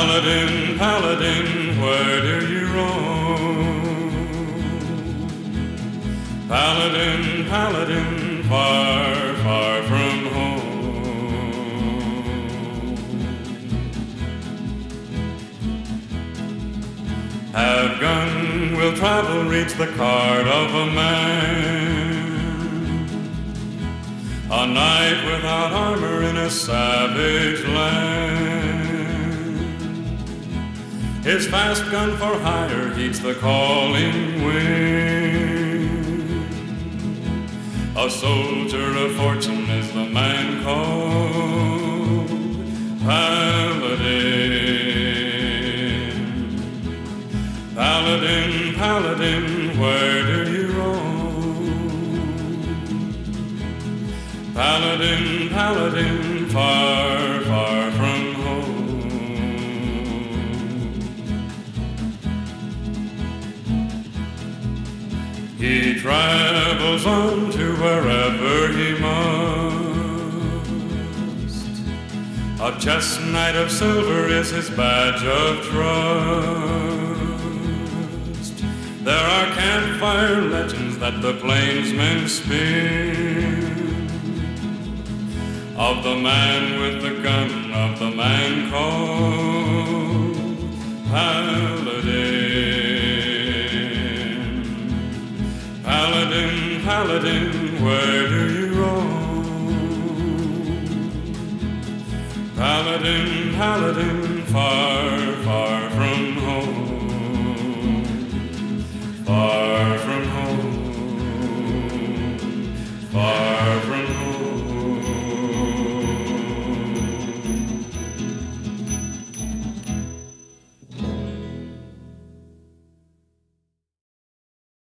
Paladin, Paladin, where do you roam? Paladin, Paladin, far, far from home. Have gun, will travel, reach the card of a man. A knight without armor in a savage land. His fast gun for hire heeds the calling wind. A soldier of fortune is the man called Paladin. Paladin, Paladin, where do you roam? Paladin, Paladin, far, far from home. He travels on to wherever he must. A chest-knight of silver is his badge of trust. There are campfire legends that the plainsmen spin of the man with the gun, of the man called Paladin. Paladin, Paladin, where do you roam? Paladin, Paladin, far, far from